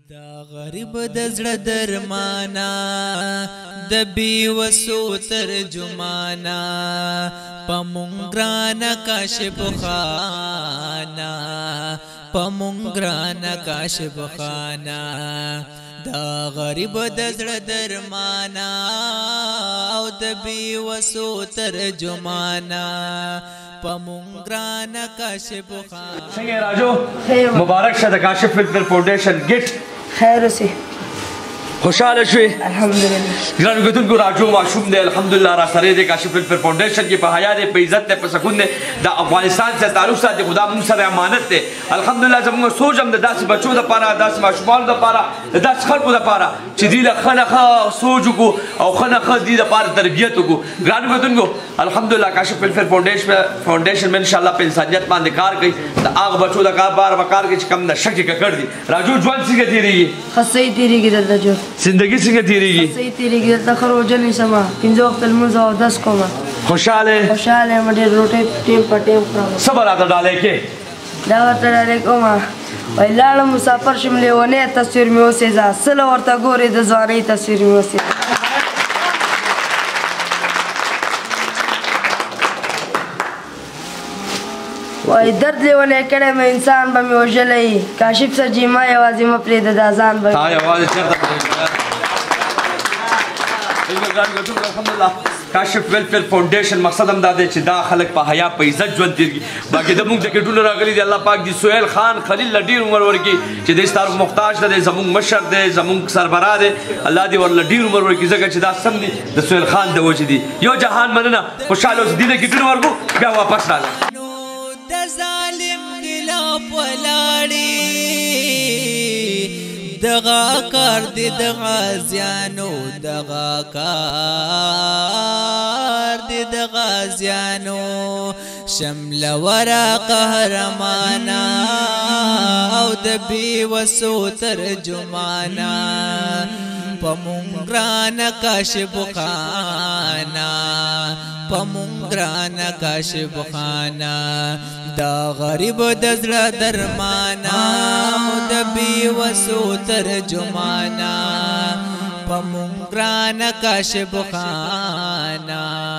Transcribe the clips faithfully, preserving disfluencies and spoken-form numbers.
دا غریب د زړه درمانا د بی وسو ترجمانا پمونګرانا کاشف خانا پمونګرانا کاشف خانا دا غریب د زړه درمانا او د بی وسو ترجمانا پمونګرانا کاشف خانا. څنګه راجو مبارک شه د کاشف فلتر فاونډیشن ګټ خیر اوسې خوشاله شوې الحمدلله. ګرانو کتونکو راجو ماشوم دی الحمدلله را سره دی کاشف فلتر فاونډیشن کې په حیا دی په عزت دی په سکون دی د افغانستان سره تعلق ساتي خدا موږ سره امانت دی الحمدلله زموږ سوچ هم د داسې بچو دپاره داسې ماشومانو دپاره د داسې خلکو دپاره چې دوی له ښه نه ښه سوچ وکړو او ښه نه ښه دوی دپاره تربیت وکړو. ګرانو کتونکو الحمدلله کاشف فلتر فاونډیشن میں انشاءالله په انسانیت باندې کار کوي د هغه بچو د کار بار به کار کوي چې کم نشه کې ککړ دي. راجو ژوند څنګه تېرېږي؟ ښه صحیح تېرېږي دلته جو زندګي څنګه تېرېږي؟ صحیح تېرېږي دلته ښه روژه نیسمه پنځه وخته لمونځ او اودس کومه خوشحاله خوشحاله یم ډېر روټۍ ټیم په ټیم خورم. څه به راته ډالۍ کې؟ دا ورته ډالۍ کومه وایي لاړم مسافر شم لیونی تصویر مې وسېځه سله ورته ګورې د ځوانۍ تصویر مې وسېځه. وای درد لیونی کړی مې انسان به مې وژلی کاشف سرجي ما یوازې مه پرېږده دا ځان به تا یوازې چېرته الحمدلله کاشف ویلفیر فاونډیشن مقصد هم دا دی چې دا خلک په حیا په عزت ژوند تېرږي. باقي زموږ د ګېټونه راغلي دي الله پاک دي سهیل خان خلیل له ډېر عمر ورکړي چې دی ستاسو محتاج نه دی زموږ مشر دی زموږ سربراه دی الله دې ورله ډېر عمر ورکړي ځکه چې دا سم دي د سهیل خان د وجې دي. یو جهان مننه خوشحاله اوسې دې له ګېټونه ورکړو بیا واپس راغله د ظالم خلاف ولاړې دغه کار دی د غازیانو دغه کار دی د غازیانو شمل ورا قهرمانا او د بی وسو ترجمانا پمونګرانا کاشف خانا پمونګرانا کاشف خانا دا غریب د زړه درمانا او د بی وسو ترجمانا پمونګرانا کاشف خانا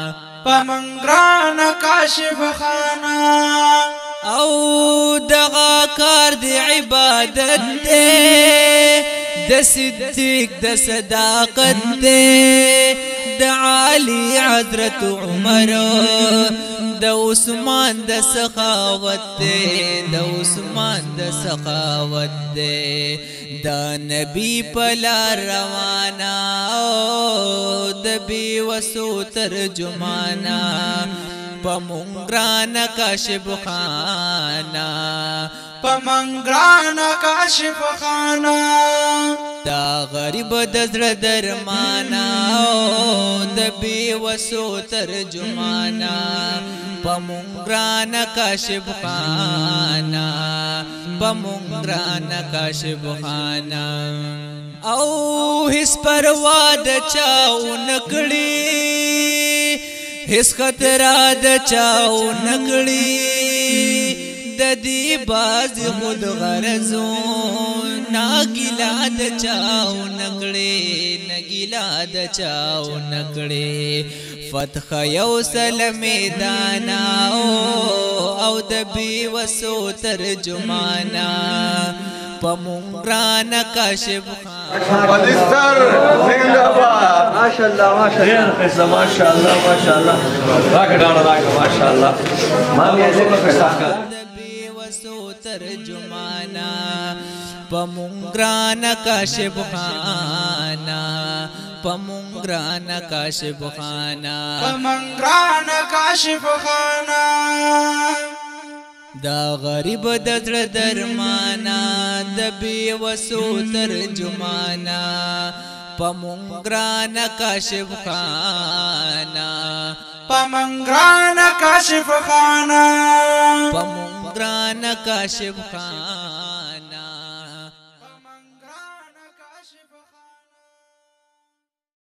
پمونګرانا کاشف خانا او دغه کار دی عبادت دی د صدیق د صداقت دی د عالی حضرت عمر د عثمان د سخاوت دی د عثمان د سخاوت دی د نبی په لار روانه او د بی وسو ترجمانا پمونګرانا کاشف خانا پمونګرانا کاشف خانا دا غریب د زړه درمانا او د بی وسو ترجمانا پمونګرانا کاشف خانا پمونګرانا کاشف خانا او هیڅ پروا د چاو نکړي هیڅ خطر د چاو نکړي د دې باز خود غرضو ناګیلا د چاو نکړي نګیلا د چاو نکړي فتح یو سل میدانا او د بی وسو ترجمانا پمونګرانا کاشف پاکستان زنده‌باد ماشاءالله ماشاءالله خیر ماشاءالله ماشاءالله راکه ډاړه راکه ماشاءالله ما مې دې په ښه د بی وسو ترجمانا پمونګرانا کاشف خانا پمونګرانا کاشف خانا پمونګرانا کاشف خانا دا غریب د زړه درمانا د بی وسو ترجمانا پمونګرانا کاشف خانا پمونګرانا کاشف خانا پمونګرانا کاشف خانا